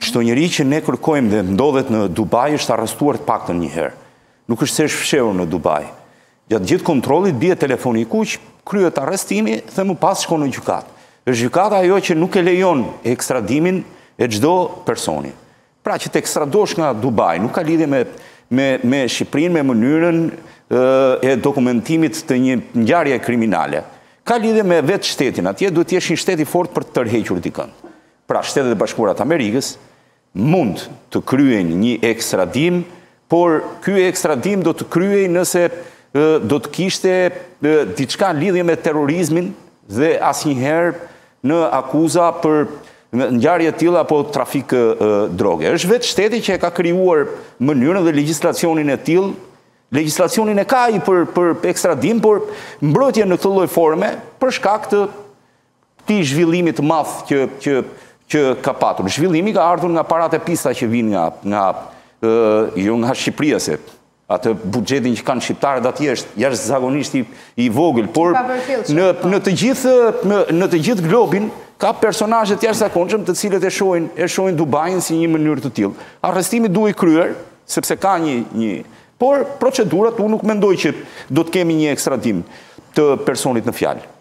Çdo njeri që ne kërkojmë dhe ndodhet në Dubai është arrestuar të paktën një herë. Nuk është se është fshehur në Dubai. Gjatë gjithë kontrollit bie telefoniku që kryet arrestimi dhe më pas shkon në gjykatë. Është gjykata ajo që nuk e lejon ekstradimin e çdo personi. Pra që të ekstradosh nga Dubai nuk ka lidhje me Shqipërinë, me mënyrën e dokumentimit të një ngjarje kriminale. Ka lidhje me vetë shtetin. Atje duhet të jesh një shtet i fortë për të tërhequr dikën. Pra Shtetet e Bashkuara të Amerikës mund të kryejnë një ekstradim, por ky ekstradim do të kryej nëse do të kishte diçka lidhje me terrorizmin dhe asnjëherë në akuza për ngjarje të tilla apo trafik droge. Është vetë shteti që e ka krijuar mënyrën dhe legjislacionin e tillë. Legjislacionin e ka ai për ekstradim, por mbrojtje në këtë lloj forme për shkak të këtij zhvillimi të madh që ka patur. Zhvillimi ka ardhur nga parat e pista që vijnë nga Shqipëria, se atë buxhetin që kanë shqiptarët atje është jashtëzakonisht i vogël, por në të gjithë globin ka personazhe të jashtëzakonshëm të cilët e shohin Dubain si një mënyrë të tillë. Arrestimi duhet kryer, sepse ka një por procedurat unë nuk mendoj që do të kemi një ekstradim të personit në fjalë.